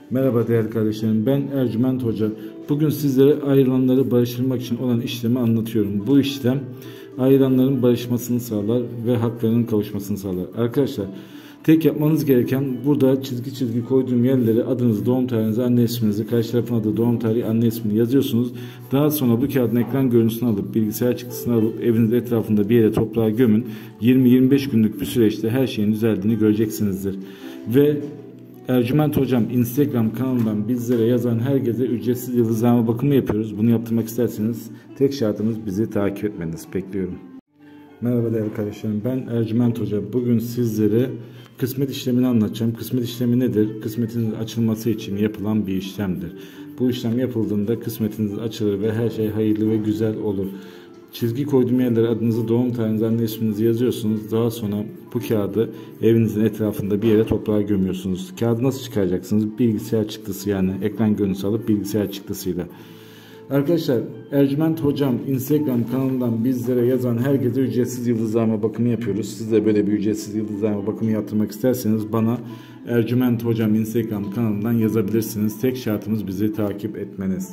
Merhaba değerli kardeşlerim, ben Ercüment Hoca. Bugün sizlere ayrılanları barıştırmak için olan işlemi anlatıyorum. Bu işlem ayrılanların barışmasını sağlar ve haklarının kavuşmasını sağlar. Arkadaşlar, tek yapmanız gereken burada çizgi koyduğum yerlere adınızı, doğum tarihinizi, anne isminizi, karşı tarafın adı, doğum tarihi, anne ismini yazıyorsunuz. Daha sonra bu kağıdın ekran görüntüsünü alıp, bilgisayar çıktısını alıp evinizin etrafında bir yere toprağa gömün. 20-25 günlük bir süreçte her şeyin düzeldiğini göreceksinizdir. Ve Ercüment Hocam Instagram kanalından bizlere yazan herkese ücretsiz yıldızlama bakımı yapıyoruz. Bunu yaptırmak isterseniz tek şartımız bizi takip etmeniz. Bekliyorum. Merhaba değerli kardeşlerim, ben Ercüment Hoca. Bugün sizlere kısmet işlemini anlatacağım. Kısmet işlemi nedir? Kısmetinizin açılması için yapılan bir işlemdir. Bu işlem yapıldığında kısmetiniz açılır ve her şey hayırlı ve güzel olur. Çizgi koyduğum yerlere adınızı, doğum tarihinizi, anne isminizi yazıyorsunuz. Daha sonra bu kağıdı evinizin etrafında bir yere toprağa gömüyorsunuz. Kağıdı nasıl çıkaracaksınız? Bilgisayar çıktısı, yani ekran görüntüsü alıp bilgisayar çıktısıyla. Arkadaşlar, Ercüment Hocam Instagram kanalından bizlere yazan herkese ücretsiz yıldızlama bakımı yapıyoruz. Siz de böyle bir ücretsiz yıldızlama bakımı yaptırmak isterseniz bana Ercüment Hocam Instagram kanalından yazabilirsiniz. Tek şartımız bizi takip etmeniz.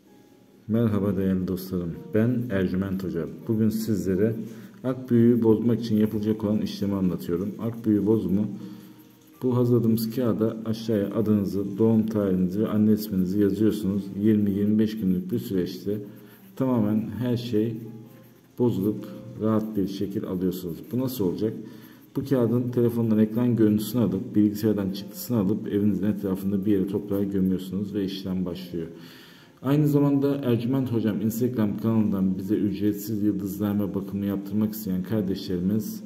Merhaba değerli dostlarım, ben Ercüment Hoca. Bugün sizlere akbüyü bozmak için yapılacak olan işlemi anlatıyorum. Akbüyü bozumu, bu hazırladığımız kağıda aşağıya adınızı, doğum tarihinizi ve anne isminizi yazıyorsunuz. 20-25 günlük bir süreçte tamamen her şey bozulup rahat bir şekil alıyorsunuz. Bu nasıl olacak? Bu kağıdın telefondan ekran görüntüsünü alıp, bilgisayardan çıktısını alıp evinizin etrafında bir yere toprağa gömüyorsunuz ve işlem başlıyor. Aynı zamanda Ercüment Hocam Instagram kanalından bize ücretsiz yıldızlama bakımı yaptırmak isteyen kardeşlerimiz,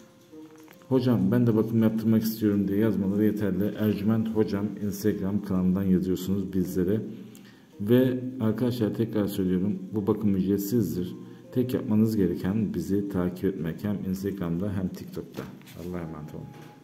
hocam ben de bakım yaptırmak istiyorum diye yazmaları yeterli. Ercüment Hocam Instagram kanalından yazıyorsunuz bizlere. Ve arkadaşlar, tekrar söylüyorum, bu bakım ücretsizdir. Tek yapmanız gereken bizi takip etmek, hem Instagram'da hem TikTok'ta. Allah'a emanet olun.